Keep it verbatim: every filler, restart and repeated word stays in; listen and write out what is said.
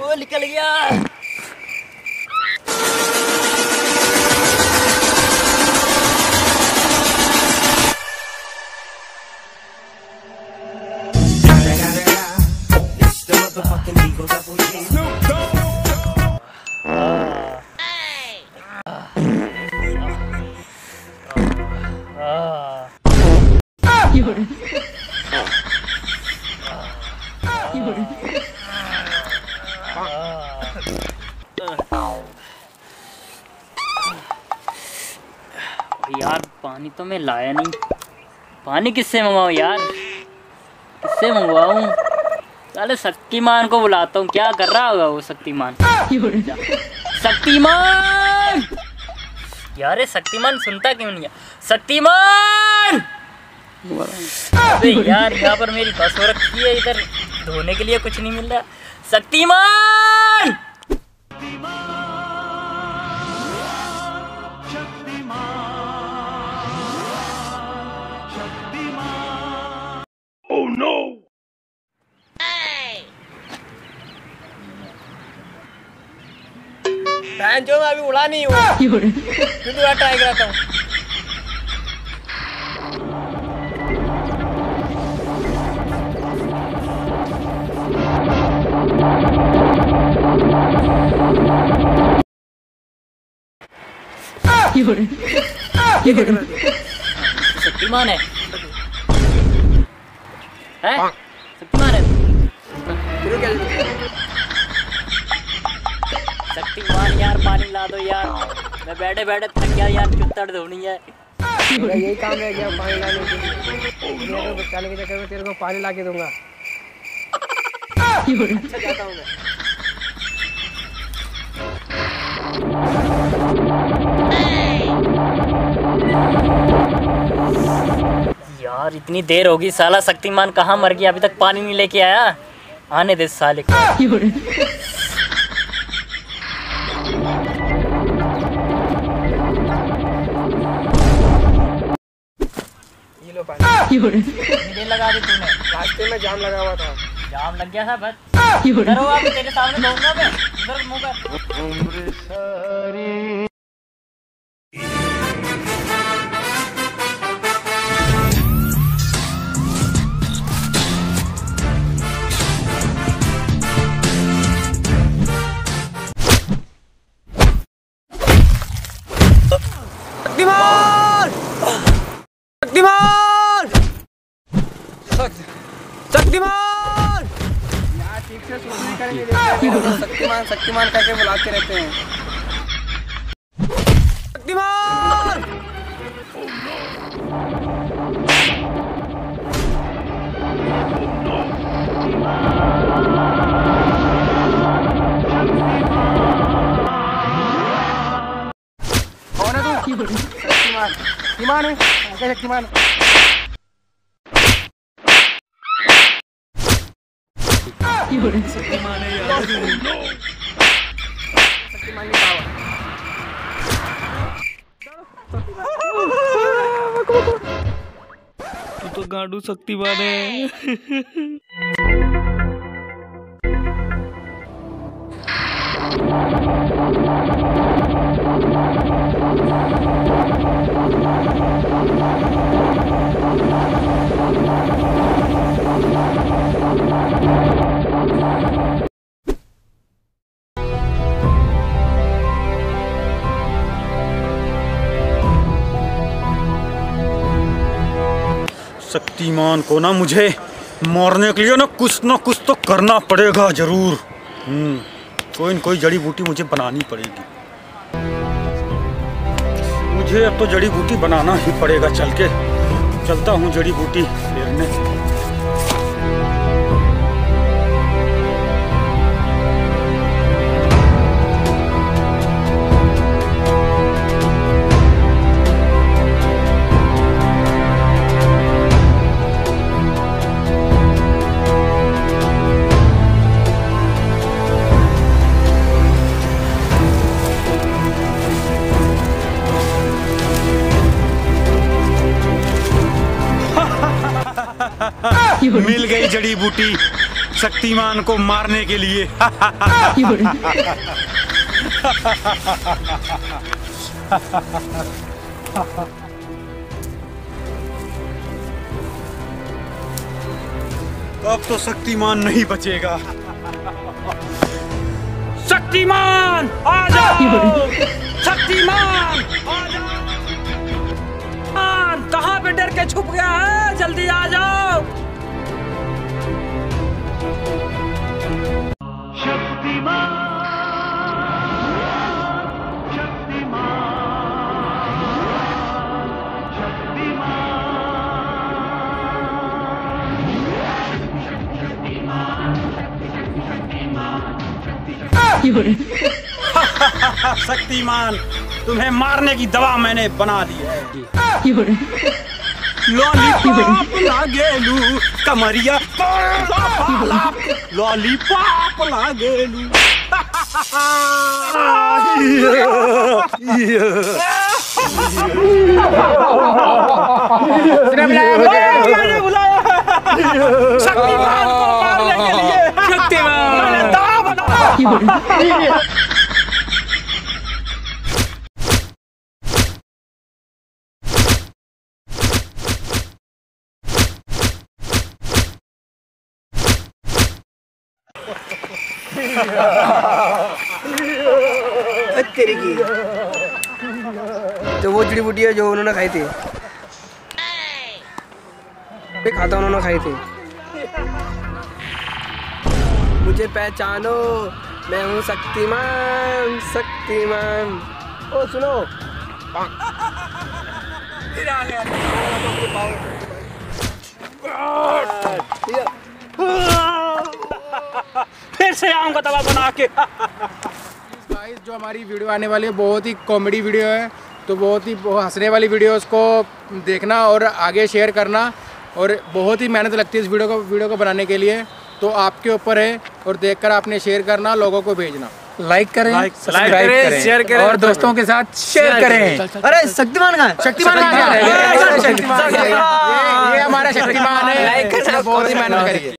वो निकल गया। यार पानी तो मैं लाया नहीं, पानी किससे मंगवाऊँ यार, किससे मंगवाऊँ? साले शक्तिमान को बुलाता हूँ, क्या कर रहा होगा वो शक्तिमान। शक्तिमान यार, शक्तिमान सुनता क्यों नहीं है? शक्तिमान अबे यार, यहाँ पर मेरी बस हो रखी है, इधर धोने के लिए कुछ नहीं मिल रहा। Shaktimaan Oh no! बहन जो मैं अभी उड़ा नहीं हूँ, फिर दूसरा ट्राई कराता हूँ। शक्तिमान है, है? शक्तिमान है, शक्तिमान यार पानी ला दो यार, मैं बैठे बैठे थक गया यार, चुत्तड़ धोनी है। यही काम रह गया पानी लाने के लिए, बचाने के चक्कर में तेरे को पानी ला के दूंगा। अच्छा जाता हूँ मैं। यार इतनी देर होगी, साला शक्तिमान कहाँ मर गया, अभी तक पानी नहीं लेके आया। आने दे साले को। ये लो पानी। कितनी देर लगा दी तूने? रास्ते में जाम लगा हुआ था। जाम लग गया था बस। करो आप, तेरे सामने दूंगा मैं, इधर मुंह कर। शक्तिमान! शक्तिमान! शक्तिमान! यार ठीक से सोचने का नहीं देते, शक्तिमान शक्तिमान करके बुलाते रहते हैं। शक्तिमान! कौन है तू? शक्तिमान। शक्तिमान है? क्या शक्तिमान? शक्तिमान है यार। शक्तिमान की पावर। तू तो गांडू शक्तिमान है। शक्तिमान को ना मुझे मारने के लिए ना कुछ ना कुछ तो करना पड़ेगा जरूर। हम्म कोई न कोई जड़ी बूटी मुझे बनानी पड़ेगी। मुझे अब तो जड़ी बूटी बनाना ही पड़ेगा। चल के चलता हूँ जड़ी बूटी फेरने। मिल गई जड़ी बूटी। शक्तिमान को मारने के लिए। अब तो शक्तिमान नहीं बचेगा। शक्तिमान आ जाओ, शक्तिमान आ जाओ। कहाँ पे डर के छुप गया है? जल्दी आ जाओ। शक्तिमान, शक्तिमान, शक्तिमान, शक्तिमान, तुम्हें मारने की दवा मैंने बना दी है। लॉलीपॉप लागेलू कमरिया, लॉलीपॉप लागेलू। मैंने बुलाया शक्तिमान को मारने के लिए। शक्तिमान मैंने दवा बनाया। तेरी की तो वो जड़ी बूटी है जो उन्होंने खाई थी, ये खाता उन्होंने खाई थी। मुझे पहचानो, मैं हूँ शक्तिमान, शक्तिमान। ओ सुनो, फिर आ गया। फिर से आऊंगा दवा बना के। गाइस, जो हमारी वीडियो आने वाली है बहुत ही कॉमेडी वीडियो है, तो बहुत ही हंसने वाली वीडियो, उसको देखना और आगे शेयर करना। और बहुत ही मेहनत लगती है इस वीडियो को वीडियो को बनाने के लिए, तो आपके ऊपर है। और देखकर आपने शेयर करना, लोगों को भेजना, लाइक करें, सब्सक्राइब करें, शेयर करें और दोस्तों के साथ शेयर करें। अरे शक्तिमान कहाँ है? शक्तिमान कहाँ है? ये हमारा शक्तिमान है, बहुत ही मेहनत करी है।